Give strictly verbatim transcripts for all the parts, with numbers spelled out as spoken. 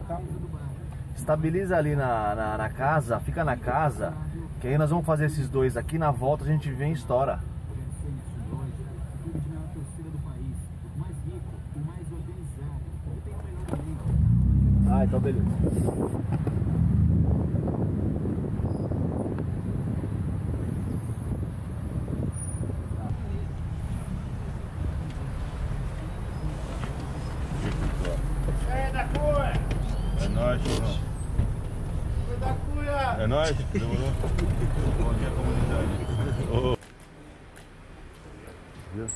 carro. Estabiliza ali na, na, na casa, fica na casa, que aí nós vamos fazer esses dois aqui, na volta a gente vem e estoura. Ah, então beleza. É da Cunha! É nóis, João. É da Cunha! É nóis? Demorou? Bom dia, comunidade. Oh. Viu?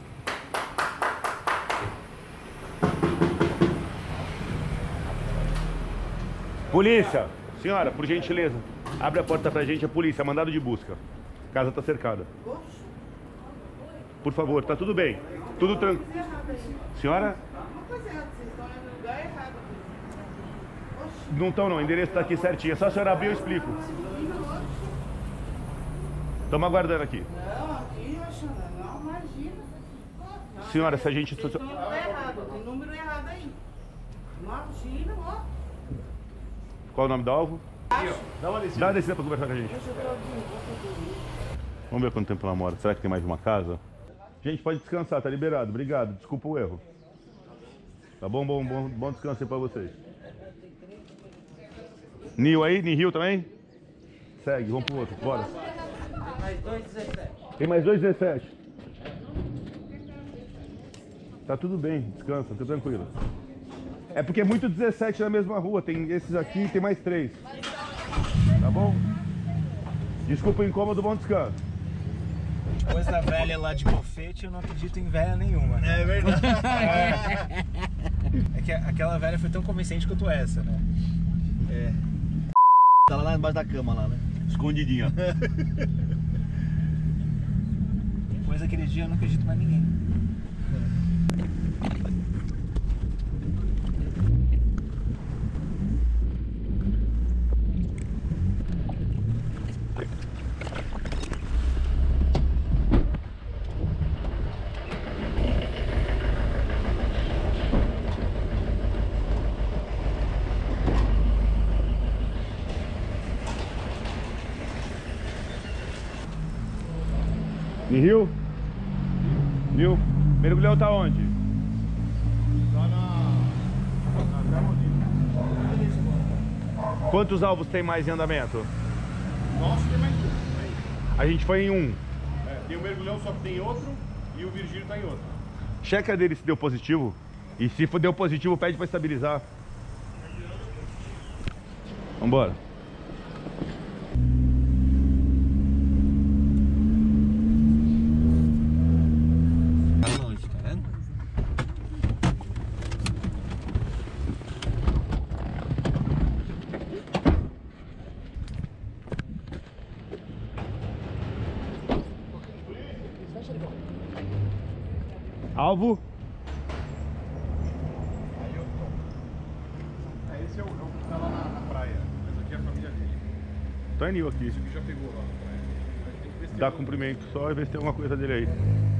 Polícia! Senhora, por gentileza, abre a porta pra gente, a polícia, mandado de busca. A casa tá cercada. Por favor, tá tudo bem. Tudo tranquilo. Senhora? Não estão não, o endereço tá aqui certinho. É só a senhora abrir, eu explico. Estamos aguardando aqui. Não, aqui, não, imagina. Senhora, se a gente... Tem número errado, tem número errado aí. Imagina, ó. Qual é o nome do alvo? Dá uma descida. Dá uma descida pra conversar com a gente. Vamos ver quanto tempo ela mora. Será que tem mais de uma casa? Gente, pode descansar, tá liberado. Obrigado, desculpa o erro. Tá bom, bom, bom, bom descanso aí pra vocês. Nil aí? Nihil também? Segue, vamos pro outro, bora. Tem mais dois dezessete. Tem mais dois dezessete. Tá tudo bem, descansa, fica tranquilo. É porque é muito dezessete na mesma rua. Tem esses aqui e tem mais três. Tá bom? Desculpa o incômodo, bom descanso. Depois da velha lá de bofete, eu não acredito em velha nenhuma. É verdade. É, é que aquela velha foi tão convincente quanto essa, né? É. Tá lá embaixo da cama lá, né? Escondidinha. Depois daquele dia eu não acredito mais em ninguém. Nihil? Nil? Mergulhão tá onde? Lá na... na Quantos alvos tem mais em andamento? Nossa, tem mais um. A gente foi em um. É, tem o mergulhão, só que tem outro. E o Virgílio tá em outro. Checa dele se deu positivo. E se for deu positivo, pede pra estabilizar. Vambora. Tá longe, tá vendo? Alvo. É, esse é o, é o que tá lá na, na praia. Mas aqui é a família dele. Tá em Nil aqui. Esse aqui já pegou lá na praia. A gente tem que ver se tem Dá algum- cumprimento só e ver se tem alguma coisa dele aí.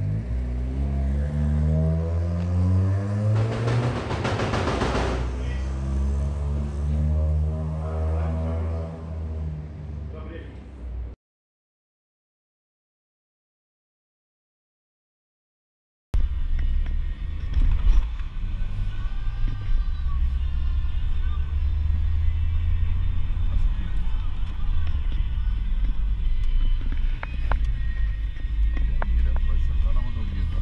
Direto vai sentar na rodovia, tá?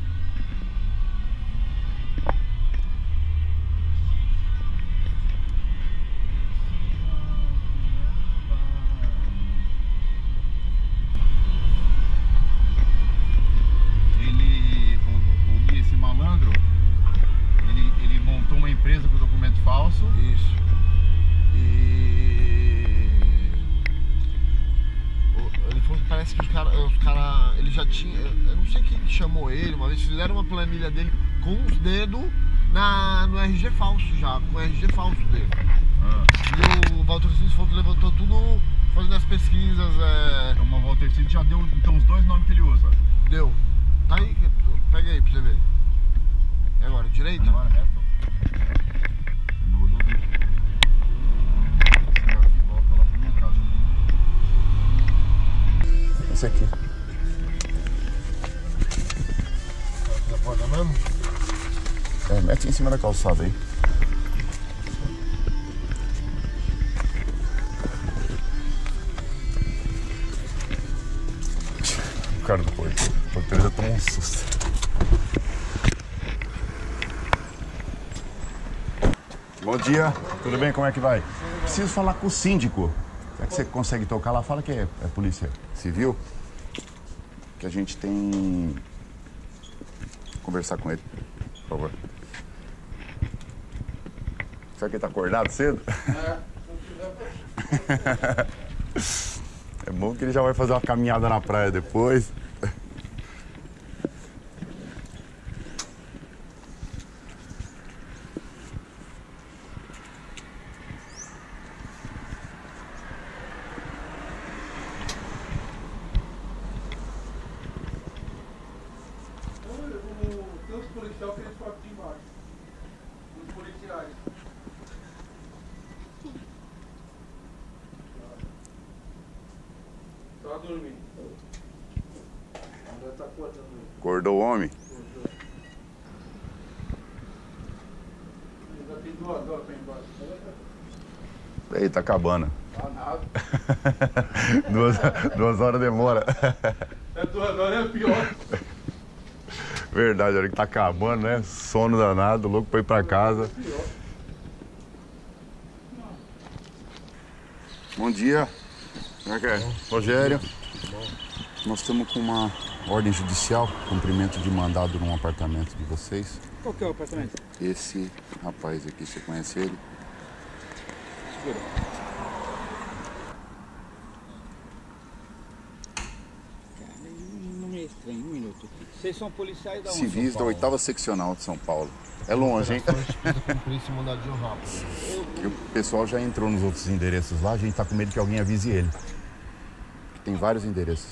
Ele, o, o, o- esse malandro, ele, ele montou uma empresa com documento falso. Isso. E o- ele falou que parece que os caras, os cara, ele já tinha, eu não sei quem chamou ele, uma vez fizeram uma planilha dele com os dedos na, no R G falso já, com o R G falso dele. Ah, E o Walter Sinsfoto levantou tudo fazendo as pesquisas, é, então o Walter Cid já deu então os dois nomes que ele usa. deu. Tá aí, pega aí pra você ver. E agora, direita? Agora reto. No rodovia. Esse aqui. Na porta mesmo? É, mete em cima da calçada aí. O cara do porteiro. O porteiro já tomou um susto. Bom dia, tudo bem? Como é que vai? Preciso falar com o síndico. Será que você consegue tocar lá? Fala que é, é polícia civil. Que a gente tem... Vou conversar com ele, por favor. Será que ele tá acordado cedo? É. É bom que ele já vai fazer uma caminhada na praia depois. Tem os policiais que eles ficam aqui embaixo. Os policiais. Tá dormindo. Ainda tá acordando aí. Acordou o homem? Acordou. Ainda tem duas horas pra ir embaixo. Aí, tá acabando. Ah, nada. duas, duas horas demora. É duas horas é pior. Verdade, a hora que tá acabando, né? Sono danado, louco pra ir pra casa. Bom dia. Como é que é? Rogério. Nós estamos com uma ordem judicial, cumprimento de mandado num apartamento de vocês. Qual que é o apartamento? Esse rapaz aqui, você conhece ele? Segura. Não é estranho, um minuto. Vocês são policiais da onde? Civis da oitava seccional de São Paulo. É longe, hein? Cumprir esse mandado de rápido. E o pessoal já entrou nos outros endereços lá, a gente tá com medo que alguém avise ele. Tem vários endereços.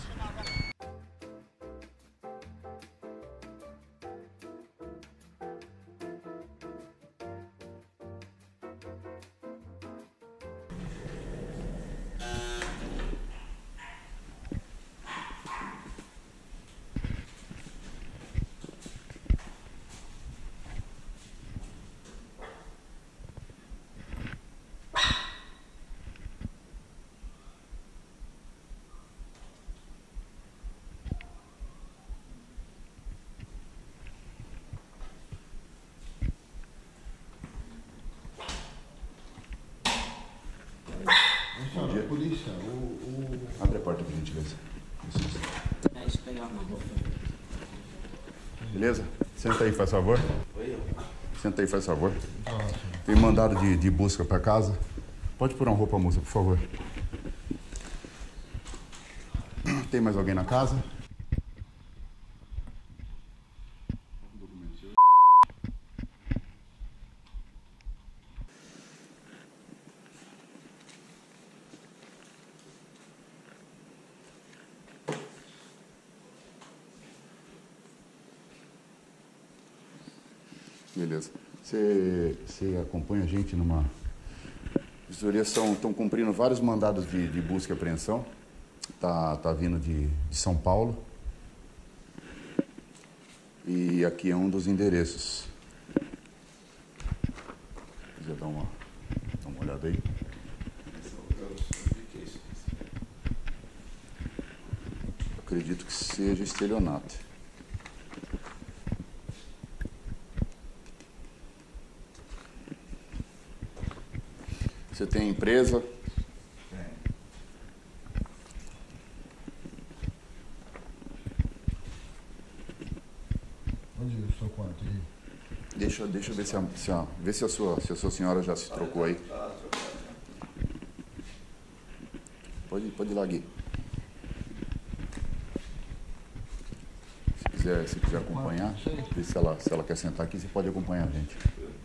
Bom dia. Polícia, o, o... Abre a porta, por gentileza. É isso, pegar uma roupa. Beleza? Senta aí, faz favor. Senta aí, faz favor. Tem mandado de, de busca pra casa. Pode pôr uma roupa, moça, por favor. Tem mais alguém na casa? Beleza. Você, você acompanha a gente numa... Vistorias estão cumprindo vários mandados de, de busca e apreensão. Tá, tá vindo de, de São Paulo. E aqui é um dos endereços. Quiser dar uma, dar uma olhada aí. Acredito que seja estelionato. Você tem empresa? Tem. Onde é o seu quarto aí? Deixa, deixa eu ver se a, se a, ver se a, sua, se a sua senhora já se trocou aí. Pode, pode ir lá, Gui. Se quiser, se quiser acompanhar, ver se ela, se ela quer sentar aqui, você pode acompanhar a gente.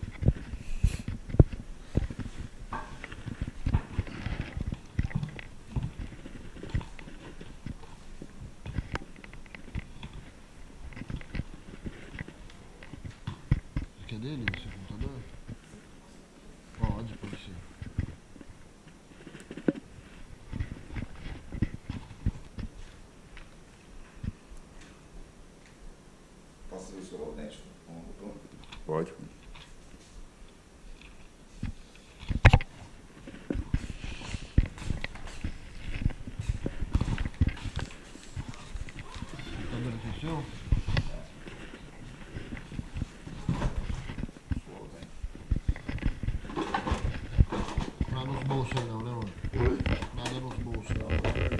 Que é dele, o seu computador? Pode, pode ser. Pode. Nada nos bolsos aí não, né, mano? Nada nos bolsos não.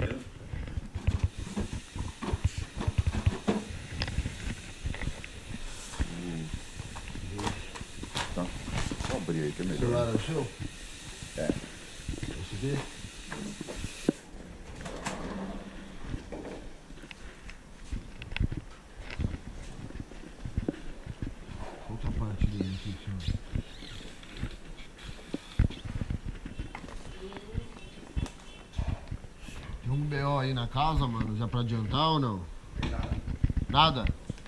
Tá. Só abrir aí que é O melhor. celular é o seu? É. Esse aqui? Outra parte dele aqui, senhor. Tem um B O aí na casa, mano, já pra adiantar ou não? Nada?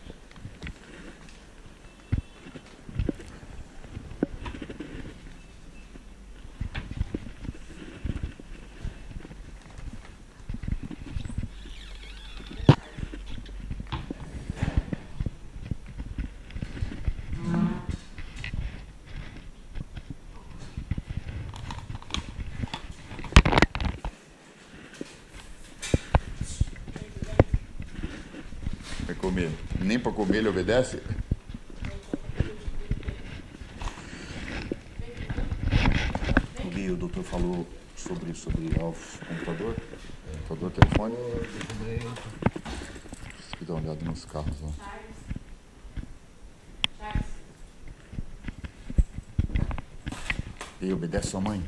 Vai comer. Nem pra comer ele obedece? O Gui, o doutor falou sobre, sobre o computador, computador, telefone. Deixa eu dar uma olhada nos carros lá. E obedece sua mãe?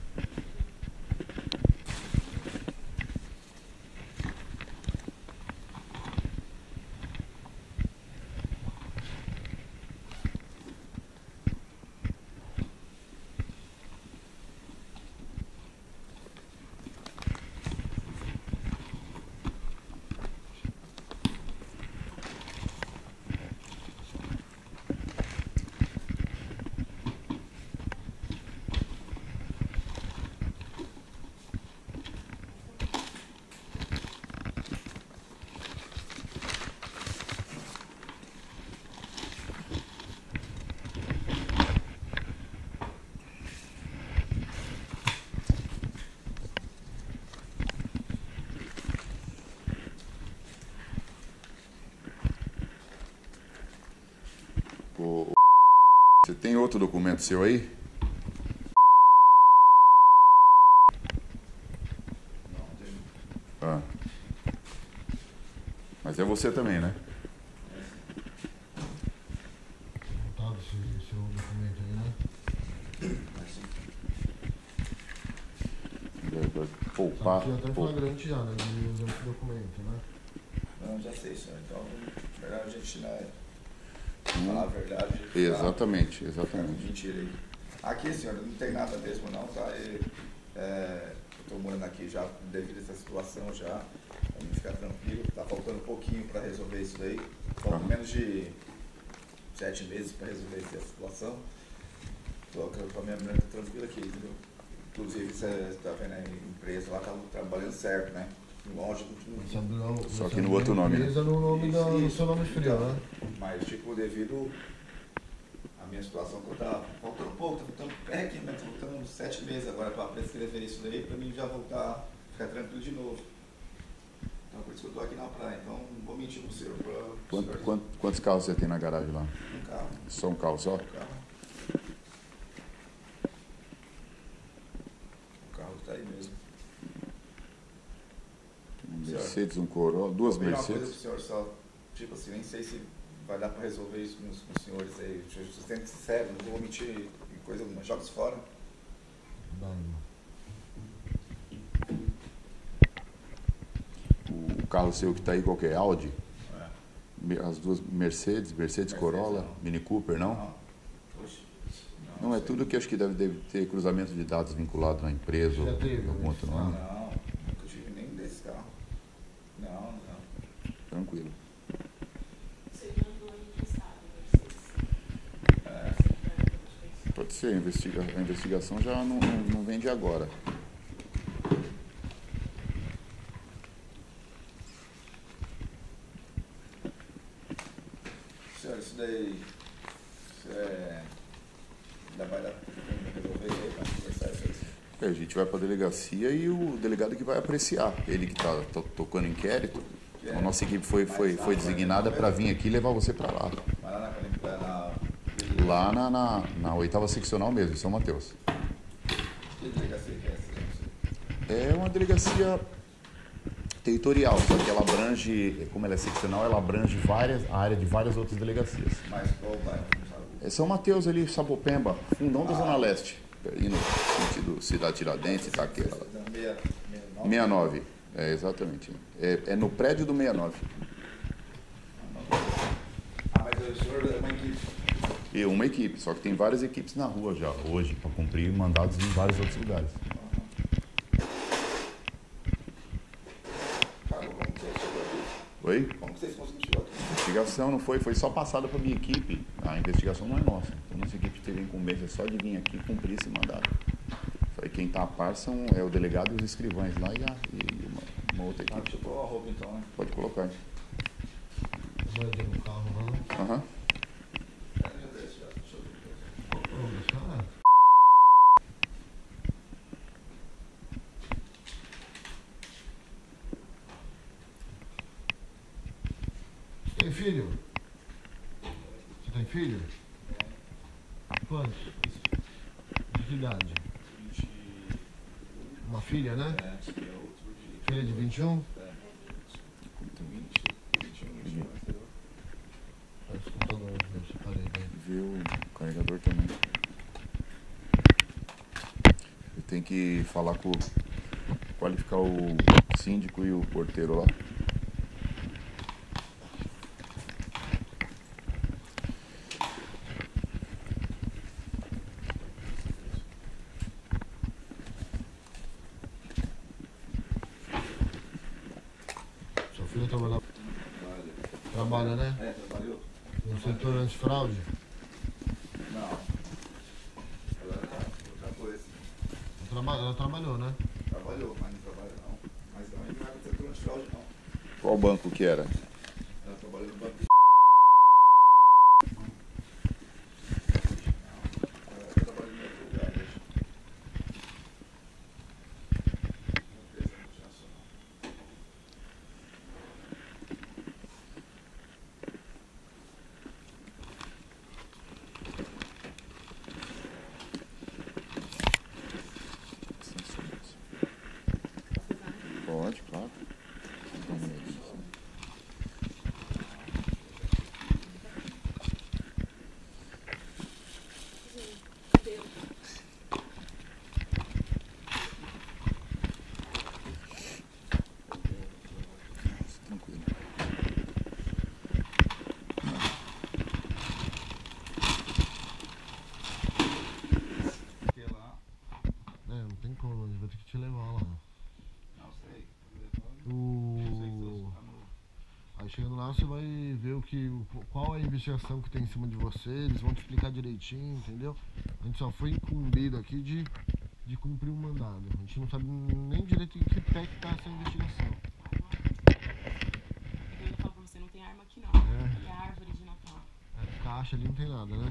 O- Você tem outro documento seu aí? Ah. Mas é você também, né? Montado esse seu documento aí, né? Vai poupar. Tinha até pou- flagrante já, né? De usar esse documento, né? Não, já sei, senhor. Então, melhor a gente, né, falar a verdade. Exatamente, Tá? exatamente. Mentira aí. Aqui, senhor, não tem nada mesmo não, tá? E, é, eu tô morando aqui já devido a essa situação já. Pra mim ficar tranquilo. Tá faltando um pouquinho para resolver isso daí. Falta Aham. menos de sete meses para resolver essa situação. Tô com a minha mulher tá tranquila aqui, entendeu? Inclusive, você tá vendo a empresa lá, tá trabalhando certo, né? Lógico que não. Você abriu- Só você que no abriu outro a nome, né? empresa no nome da, no Isso, seu nome frio, então, né? Mas, tipo, devido à minha situação que eu tava, faltando pouco, tá faltando, é aqui, mas tá faltando sete meses agora para prescrever isso daí, para mim já voltar, ficar tranquilo de novo. Então, por isso que eu tô aqui na praia, então não vou mentir pro senhor. Pra, pro Quanto- senhor quanto- quantos carros você tem na garagem lá? um carro, Só um carro só? um carro. O carro tá aí mesmo. Um Mercedes, um Corolla, duas Vou pedir uma coisa Mercedes. pro senhor só, tipo assim, nem sei se vai dar para resolver isso com os, com os senhores aí. Vocês têm que ser sério, não vou mentir em coisa, jogos fora. Dá, irmão. O, o carro seu que tá aí, qual que é? Audi? É. Me- As duas Mercedes, Mercedes Corolla, não. Mini Cooper, não? Não. Poxa. Não, é sei. tudo que acho que deve, deve ter cruzamento de dados vinculado na empresa ou Já teve, algum né? outro nome. Não, nunca tive nenhum desses carros. Não, não. Tranquilo. Pode ser, a, investiga- a investigação já não, não, não vem de agora. Senhor, isso daí É, ainda vai dar pra resolver aí, pra conversar isso aí. É, a gente vai pra delegacia e o delegado que vai apreciar. Ele que tá, tá tocando inquérito. A nossa equipe foi, foi, foi designada para vir aqui e levar você para lá. Lá na, na, na oitava seccional mesmo, em São Mateus. Que delegacia que é essa? É uma delegacia territorial, só que ela abrange, como ela é seccional, ela abrange várias, a área de várias outras delegacias. Mas qual bairro? É São Mateus ali, Sapopemba, fundão da Zona Leste. Indo no sentido Cidade Tiradentes, Itaquera. sessenta e nove, é, exatamente. É, é no prédio do sessenta e nove. Ah, mas o senhor é uma equipe? E uma equipe, só que tem várias equipes na rua já, hoje, para cumprir mandados em vários outros lugares. Oi? Como vocês conseguiram chegar aqui? A investigação não foi, foi só passada para a minha equipe. A investigação não é nossa. Então, nossa equipe teve a incumbência só de vir aqui cumprir esse mandado. Aí quem está a par são é o delegado e os escrivães lá e, a, e uma, uma outra equipe. Ah, deixa eu pôr a roupa então, né? Pode colocar. Vai no carro, não? Aham. É, já desce, já. Deixa eu ver. Tem filho? Você tem filho? Quantos? De que idade? Uma filha, né? Filha de vinte e um? Faz o computador, eu separei bem. Vê o carregador também. Eu tenho que falar com, qualificar o síndico e o porteiro lá. Sua filha trabalha, trabalha, né? É, trabalhou? No setor antifraude? Não. Ela era outra coisa. Traba- Ela trabalhou, né? Trabalhou, mas não trabalha não. Mas também não era do setor antifraude não. Qual banco que era? Ela trabalhou no banco. Ela trabalha em outro lugar hoje. Empresa multinacional. Pode, claro. Dá uma olhadinha, sim. Tranquilo. Porque lá, É, não tem como, a gente vai ter que te levar lá. não sei. O... Aí chegando lá você vai ver o que, o- qual é a investigação que tem em cima de você, eles vão te explicar direitinho, entendeu? A gente só foi incumbido aqui de, de cumprir um mandado. A gente não sabe nem direito em que pé que tá essa investigação. Eu ia falar pra você, não tem arma aqui não. É. E a árvore de Natal. É, caixa ali não tem nada, né?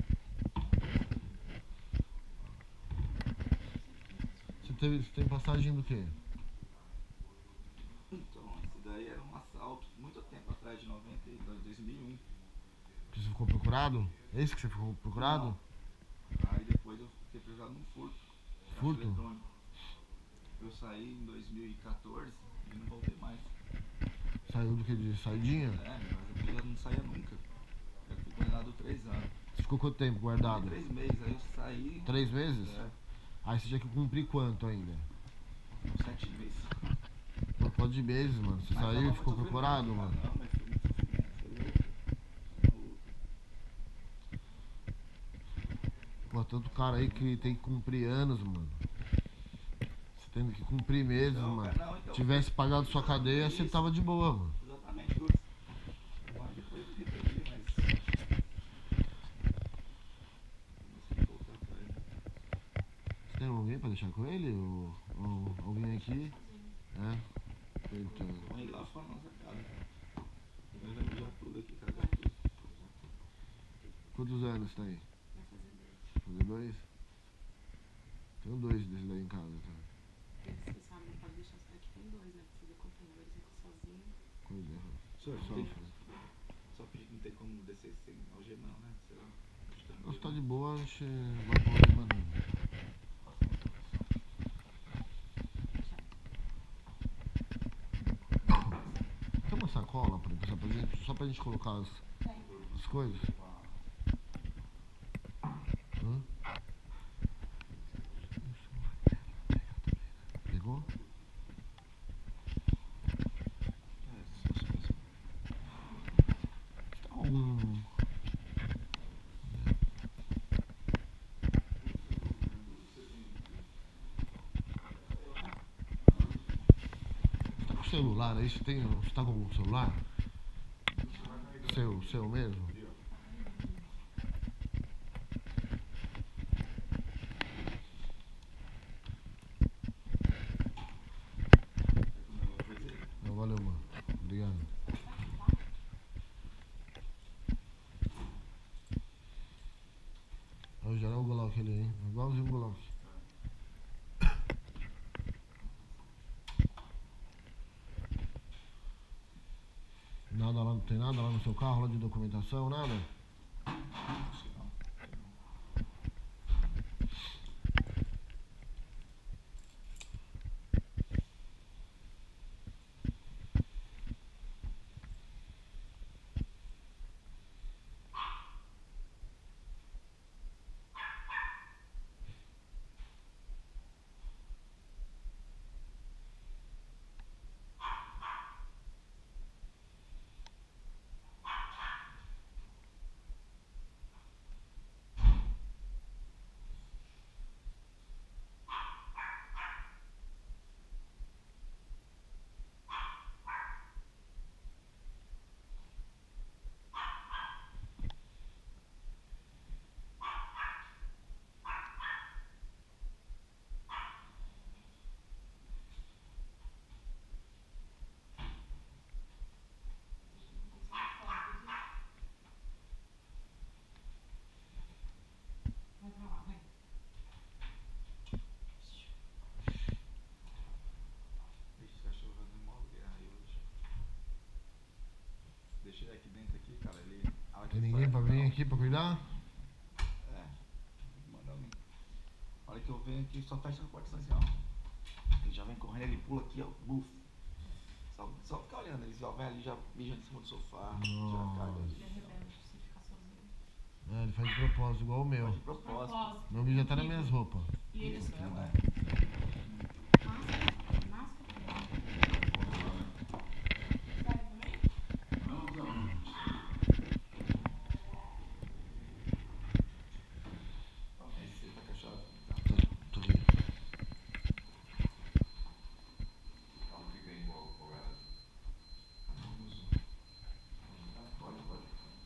Você, teve, você tem passagem do quê? Então, isso daí era um assalto muito tempo atrás, de noventa e dois, dois mil e um. Que você ficou procurado? É esse que você ficou procurado? Não. Aí depois eu fiquei procurado num furto. caixa Furto? eletrônico. Eu saí em dois mil e quatorze e não voltei mais. Saiu do que? De saidinha? É, mas eu já não saía nunca. Eu fui condenado três anos. Você ficou quanto tempo guardado? Três meses, aí eu saí. Três meses? É, Aí você tinha que cumprir quanto ainda? uns sete meses. Não pode de meses, mano. Você Mas saiu tava e ficou muito procurado, sofrimento, mano. cara. Não, mas foi muito sofrimento. Foi louco. Pô, tanto cara aí que tem que cumprir anos, mano. Você tendo que cumprir meses, Então, mano. cara, não, então- Tivesse pagado sua cadeia, você Isso. tava de boa, mano. Exatamente, Lúcio. Mas depois eu entendi, mas. Não sei voltar pra ele. Você tem alguém pra deixar com ele? Ou, ou alguém aqui? É? Então. Vamos ir lá fora da nossa casa. Ele vai me dar tudo aqui, cagar tudo. Quantos anos tá aí? Vai fazer dois. Fazer dois? Tenho dois desse daí em casa, tá? Porque você sabe, não pode deixar os caras que tem dois, né? Porque você vê contenedor, você fica sozinho. Pois é. Senhor, Só, tem- Só pedir que não tem como descer sem algemar, né? Sei lá. se tá de boa, a gente vai pra outra maneira. Tem uma sacola pra emprestar pra gente? Só pra gente colocar as, as coisas? Hã? Pegou? Tá um... Tá com celular aí? Você, tem, você tá com o celular? Seu, seu mesmo? Não, valeu, mano. Obrigado. Eu já é o Glock ali, hein? Igualzinho o Glock. Nada lá, não tem nada lá no seu carro, lá de documentação, nada? Esse cachorro vai dar mó guerra aí hoje. Deixa ele aqui dentro aqui, cara. Ele. a hora que Tem ele ninguém sai- pra vir aqui pra cuidar? É. Manda um. A hora que eu venho aqui, só fecha a porta assim, ó. Ele já vem correndo, ele pula aqui, ó. Buf. Só, só fica olhando, ele já vem ali, já mija em cima do sofá. Já caga. Ele é rebelde, você fica sozinho. É, ele faz de propósito, igual o meu. De propósito. Propósito. Meu vídeo já tá nas minhas roupas. E ele Isso, só. né? Máscara? Máscara? Serve também? Esse tá cachorro. Tô aqui. Pode, pode.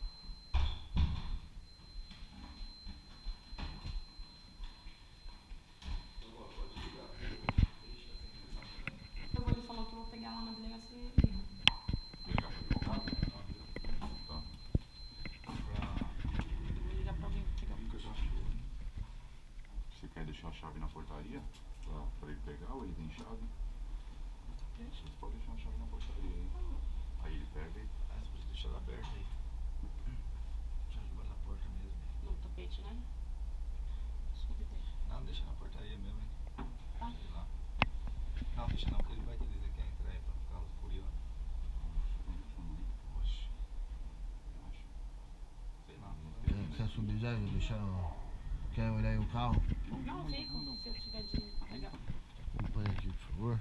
Eu vou, ele falou que eu vou pegar lá na delegacia e liga. Vou ligar pra alguém pegar o Você quer deixar a chave na portaria? Pra, pra ele pegar ou ele tem chave? Você pode deixar a chave na portaria aí. Aí ele pega e. Ah, você pode deixar ela aberta aí. Já jogar na porta mesmo. no tapete, né? Subi deixa. Não, deixa na portaria mesmo, hein? Tá. Sei lá. Não, deixa não, porque ele vai dizer que quer entrar aí pra ficar furioso. Oxe. Sei lá. Quer, quer subir já? Vou deixar. Quer olhar aí o carro? Não, fico. Se eu tiver de pegar. Acompanha aqui, por favor.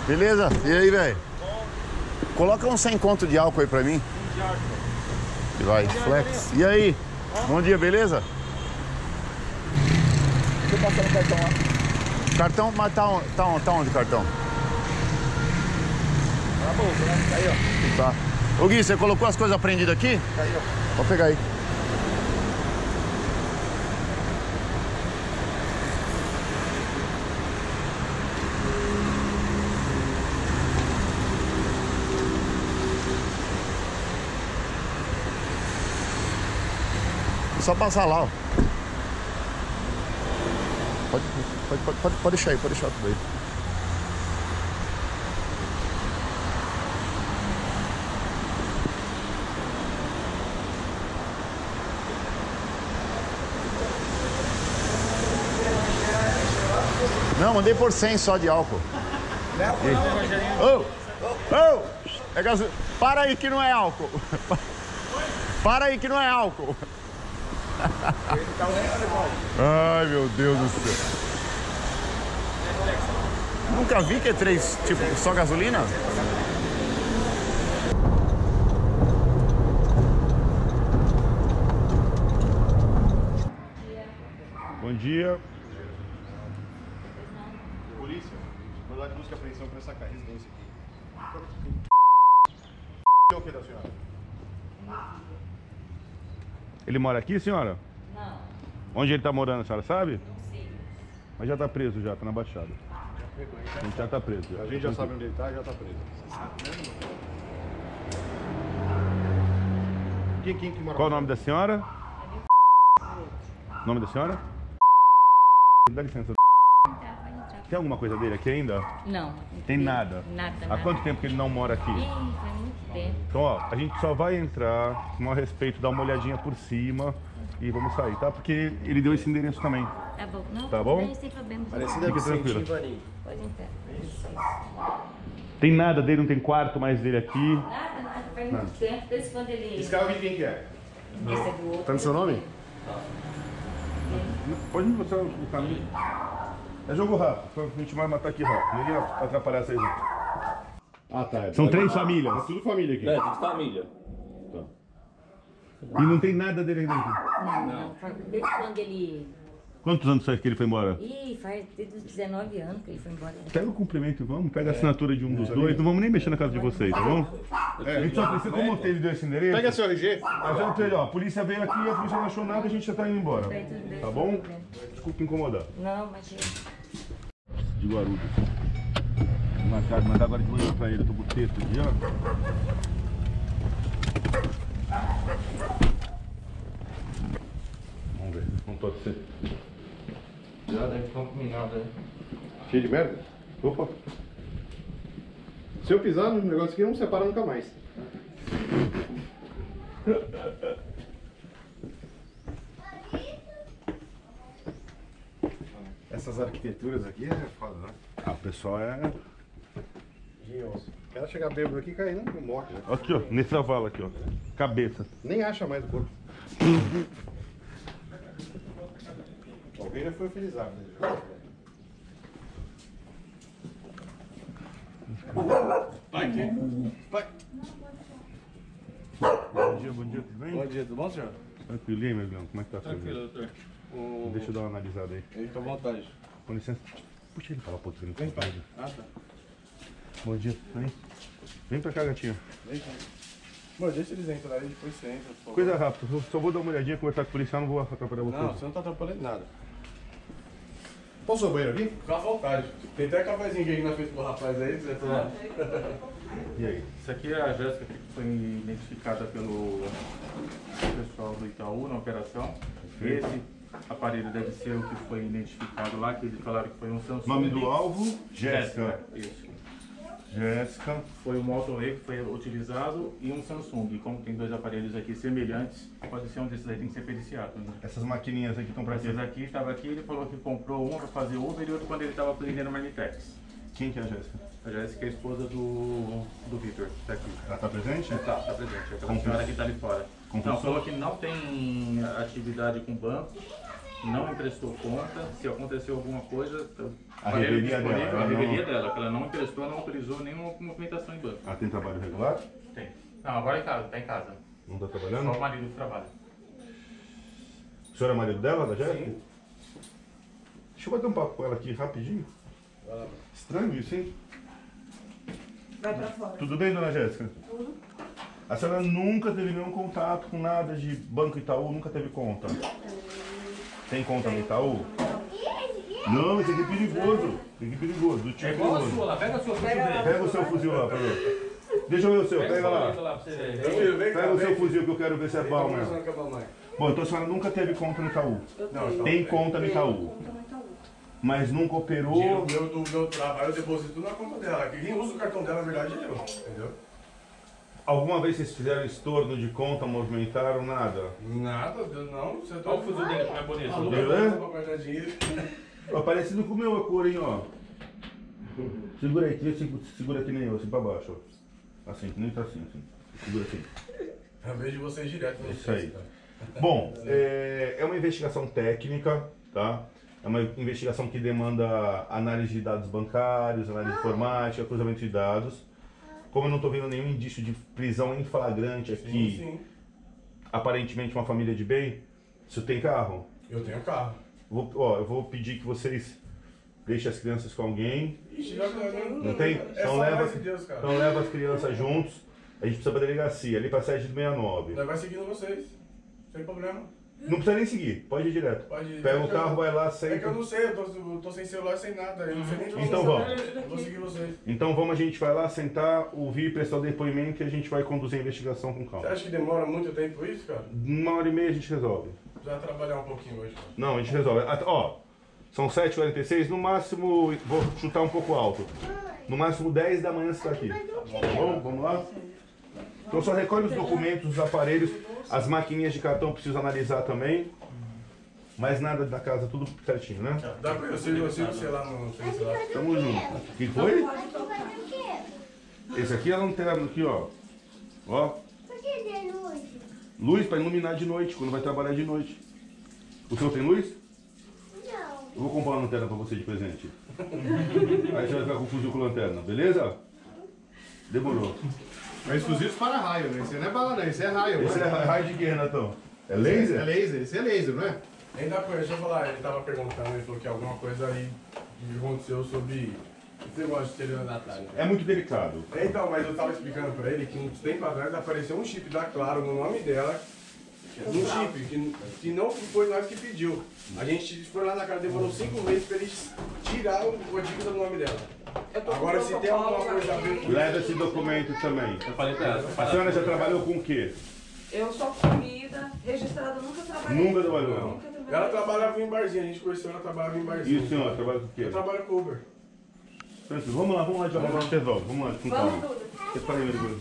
Beleza? E aí, velho? Coloca um sem conto de álcool aí pra mim. E vai, flex. E aí? Bom dia, beleza? Deixa eu passar no cartão lá. Cartão, mas tá, on- tá, on- tá onde o cartão? Tá bom, né? Tá aí, ó. Tá. Ô Gui, você colocou as coisas aprendidas aqui? Tá aí, ó. Pode pegar aí. É só passar lá, ó. Pode, pode, pode, pode, pode deixar aí, pode deixar tudo aí. Não, mandei por cem só de álcool. Ô, ô, é gasolina. Para aí que não é álcool. Para aí que não é álcool. Ai, meu Deus do céu. Nunca vi que é três, tipo, só gasolina? Bom dia. Polícia, mandar de busca e apreensão pra essa residência aqui. O que da senhora? Ele mora aqui, senhora? Não. Onde ele tá morando, a senhora sabe? Não sei. Mas já tá preso já, tá na Baixada. A gente já tá preso. Já. A gente já sabe onde ele tá, já tá preso. Quem, quem que mora? Qual o nome da senhora? Nome da senhora? Dá licença. Tem alguma coisa dele aqui ainda? Não. Tem nada? Nada, Há nada. quanto tempo que ele não mora aqui? Ih, faz muito tempo. Então, ó, a gente só vai entrar, com a respeito, dar uma olhadinha por cima e vamos sair, tá? Porque ele deu esse endereço também. Tá bom. Não, Tá tudo bom? bem, sem problema. Parecida Fica Vicente tranquila. Ivarim. Pode entrar. Tem nada dele, não tem quarto mais dele aqui. Nada, nada. Faz muito tempo. Desde quando ele... Esse carro de quem que é? Esse é do outro. Tá no seu nome? Pode me mostrar o caminho. É jogo rápido, a gente vai matar aqui rápido. Ninguém vai atrapalhar vocês. não. Ah, tá. São três famílias. É tudo família aqui. É, tudo família. E não tem nada dele ainda. Não, não. Faz- Desde quando ele... Quantos anos faz que ele foi embora? Ih, faz desde os dezenove anos que ele foi embora. Pega o cumprimento, vamos, pega a assinatura de um dos dois, não vamos nem mexer na casa de vocês, tá bom? É, A gente só precisa, como ele deu esse endereço? Pega seu R G. A gente, ó, a polícia veio aqui, a polícia não achou nada, a gente já tá indo embora. Bem, tudo bem, Tá sem bom? problema. Desculpa incomodar. Não, mas... De Guarulhos. Vou mandar, mandar agora de manhã pra ele, eu tô com o texto aqui, ó. Vamos ver, não pode ser. Já deve estar combinado, né? Cheio de merda? Opa. Se eu pisar no negócio aqui, não separa nunca mais. Essas arquiteturas aqui é foda, né? Ah, o pessoal é... Engenhoso. O cara chegar bêbado aqui e cair, não morre já. Aqui, ó, nessa vala aqui, ó. Cabeça. Nem acha mais o corpo. Alguém já foi utilizado, né? Pai, aqui. Pai. Bom dia, bom dia, tudo bem? Bom dia, tudo bom, senhor? Tranquilo, e aí, meu irmão? Como é que tá? Tranquilo, doutor. O... Deixa eu dar uma analisada aí. Ele tá à vontade. Com licença. Puxa ele pra lá, pô, que ele Vem, tá pai. Ah, tá. Bom dia, tudo bem? Vem pra cá, gatinho. Vem, pai. Bom, deixa eles entrarem aí, depois você entra, por favor. Coisa rápida, eu só vou dar uma olhadinha, conversar com o policial, não vou atrapalhar você. Não, você não tá atrapalhando nada. Posso ir ao banheiro aqui? Fica à vontade. Tem até cafezinho que a gente não fez pro rapaz aí, que você tomar. E aí? Isso aqui é a Jéssica que foi identificada pelo pessoal do Itaú na operação. Perfeito. Esse aparelho deve ser o que foi identificado lá, que eles falaram que foi um Samsung. Nome do alvo? Jéssica. Jéssica. Isso. Jéssica. Foi o Moto E que foi utilizado e um Samsung. E como tem dois aparelhos aqui semelhantes, pode ser um desses aí, tem que ser periciado. Né? Essas maquininhas aqui estão pra quê? Essas aqui, estava aqui, ele falou que comprou uma para fazer Uber e outra quando ele estava aprendendo Marmitex. Quem que é a Jéssica? A Jéssica é a esposa do, do Victor, tá aqui. Ela tá presente? Tá, tá presente. Aquela Confesso. senhora que tá ali fora. Confesso. Não, falou que não tem atividade com banco não emprestou conta, se aconteceu alguma coisa, A revelia dela, ela a revelia não- dela, que ela não emprestou, não autorizou nenhuma movimentação em banco. Ela tem trabalho regular? Tem. Não, agora é em casa, tá em casa. Não tá Só trabalhando? o marido que trabalha. O senhor é marido dela, da Jéssica? Deixa eu bater um papo com ela aqui rapidinho. Estranho isso, hein? Vai pra fora. Tudo bem, dona Jéssica? Tudo. A senhora nunca teve nenhum contato com nada de Banco Itaú, nunca teve conta? Tem conta no Itaú? Não, esse aqui é perigoso. Esse aqui é perigoso. Do tipo É igual a perigoso. sua lá, pega a sua fuzil dele. Pega o seu fuzil lá, pra ver. Deixa eu ver o seu, pega lá. Pega o seu fuzil que eu quero ver se é bom mesmo. Bom, então a senhora nunca teve conta no Itaú? Não, Tem conta no Itaú? Mas nunca operou? Dinheiro meu do meu trabalho eu deposito na conta dela. Quem usa o cartão dela, na verdade, é eu. Entendeu? Alguma vez vocês fizeram estorno de conta, movimentaram, nada? Nada, não. Você tá Olha o fuzil dele como é bonito. Alô, Viu, né? pra guardar dinheiro. Ó, parecido com o meu a cor, hein, ó. Segura aí, tira, segura aqui nem eu, assim pra baixo, ó. Assim, que nem tá assim, assim. Segura assim. Eu vejo vocês direto. no Isso aí. Face, cara. Bom, é, é uma investigação técnica, tá? É uma investigação que demanda análise de dados bancários, análise informática, cruzamento de dados. Como eu não estou vendo nenhum indício de prisão em flagrante aqui, Sim, sim. aparentemente uma família de bem, você tem carro? Eu tenho carro. Vou, ó, eu vou pedir que vocês deixem as crianças com alguém. Ixi, já não, Não tem? É Então só leva, mais de Deus, cara. então leva as crianças juntos. A gente precisa pra delegacia, ali pra sede do sessenta e nove. Nós vai seguindo vocês. Sem problema. Não precisa nem seguir, pode ir direto. Pode ir. Pega É o que carro, eu- vai lá, É que senta. eu não sei, eu tô, eu tô sem celular, sem nada. Eu não sei nem Então vamos. Eu vou seguir vocês. Então vamos, a gente vai lá sentar, ouvir, prestar o depoimento e a gente vai conduzir a investigação com Você calma. acha que demora muito tempo isso, cara? Uma hora e meia a gente resolve. Precisa trabalhar um pouquinho hoje, cara. Não, a gente resolve. Ah, ó, são sete e quarenta e seis, no máximo, vou chutar um pouco alto. No máximo dez da manhã você está aqui. Tá bom? Vamos lá? Então só recolhe os documentos, os aparelhos, as maquininhas de cartão preciso analisar também. Mais nada da casa, tudo certinho, né? Dá pra eu sigo, eu sigo você lá no Face lá. Tamo junto. O que foi? Esse aqui é a lanterna aqui, ó. Ó. Por que de luz? Luz para iluminar de noite, quando vai trabalhar de noite. O senhor tem luz? Não. Eu vou comprar uma lanterna para você de presente. Aí você vai ficar com o fuzil com lanterna, beleza? Demorou. Mas fuzis para raio, né? Esse não é bala, não. Esse é raio. Esse né? é raio de quê, Renatão? É laser? É laser. Esse é laser, não é? Nem dá pra, deixa eu falar, ele tava perguntando, ele falou que alguma coisa aí aconteceu sobre esse negócio de estelionatário. É muito delicado. Então, mas eu tava explicando pra ele que uns tempos atrás apareceu um chip da Claro no nome dela. Um chip que, que não foi nós que pediu. A gente foi lá na casa, demorou cinco meses pra eles tirar o código do nome dela. Agora, se tem alguma coisa a ver com Leva esse documento também. Eu falei pra ela. A senhora já trabalhou com o quê? Eu sou comida, registrada, nunca trabalhei. Nunca trabalhou? Não. Ela trabalhava em barzinho, a gente conheceu, ela trabalhava em barzinho. E o senhor trabalha com o quê? Eu trabalho com Uber. Tranquilo. Vamos lá, vamos lá, Diogo, a gente resolve. Vamos lá, com calma. Separa aí, meu Deus.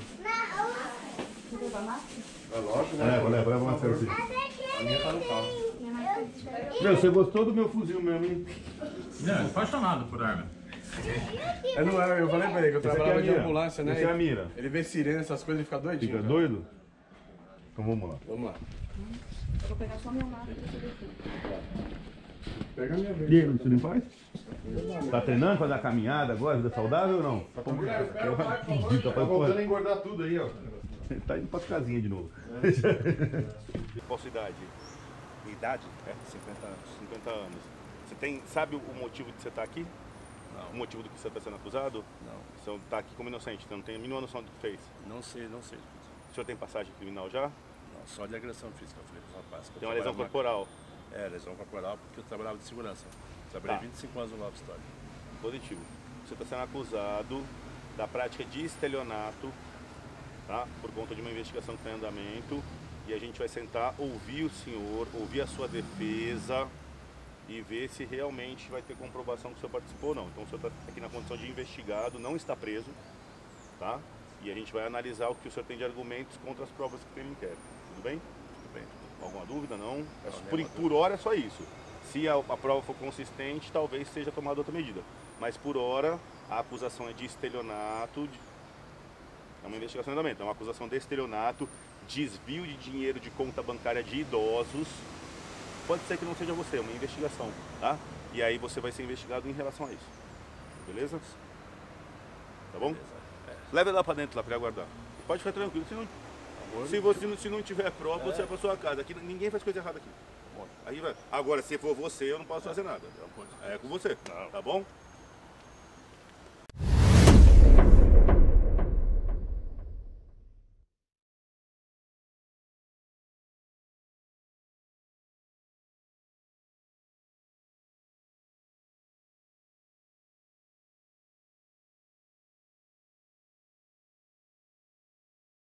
É lógico, né? Leva, leva, leva uma assim. A minha tá no carro. Meu, você gostou do meu fuzil mesmo, hein? Não, apaixonado por arma. É, não é, eu falei pra ele que eu Esse aqui é trabalhava a de mira. ambulância, né? Esse é a mira. Ele vê sirene, essas coisas, ele fica doidinho. Fica cara. doido? Então vamos lá. Vamos lá. Eu vou pegar só meu mapa pra você ver. Pega a minha vez. E aí, você não faz? Tá treinando pra dar caminhada agora, vida saudável ou não? Tá voltando a engordar tudo aí, ó. Tá indo pra casinha de novo. Qual sua idade? Idade? É, cinquenta anos. cinquenta anos. Você tem, sabe o motivo de você estar aqui? Não. O motivo do que você está sendo acusado? Não. Você está aqui como inocente, você não tem a mínima noção do que fez? Não sei, não sei. O senhor tem passagem criminal já? Não, só de agressão física, eu falei pro rapaz. que eu Tem uma lesão trabalhava corporal? na- É, lesão corporal porque eu trabalhava de segurança. Trabalhei Tá. vinte e cinco anos no Love Story. Positivo. Você está sendo acusado da prática de estelionato, tá? Por conta de uma investigação que está em andamento. E a gente vai sentar, ouvir o senhor, ouvir a sua defesa e ver se realmente vai ter comprovação que o senhor participou ou não. Então o senhor está aqui na condição de investigado, não está preso, tá? E a gente vai analisar o que o senhor tem de argumentos contra as provas que tem no inquérito. Tudo bem? Tudo bem. Alguma dúvida? Não? É, Não, por, nenhuma por hora é só isso. Se a, a prova for consistente, talvez seja tomada outra medida. Mas por hora, a acusação é de estelionato. De... É uma investigação em andamento. É uma acusação de estelionato, desvio de dinheiro de conta bancária de idosos, Pode ser que não seja você, é uma investigação, tá? E aí você vai ser investigado em relação a isso. Beleza? Tá bom? Leva ele lá pra dentro, lá pra aguardar. Pode ficar tranquilo, se não, se você, se não tiver prova, você vai pra sua casa. Aqui ninguém faz coisa errada aqui. Aí vai. Agora, se for você, eu não posso fazer nada. É com você, tá bom?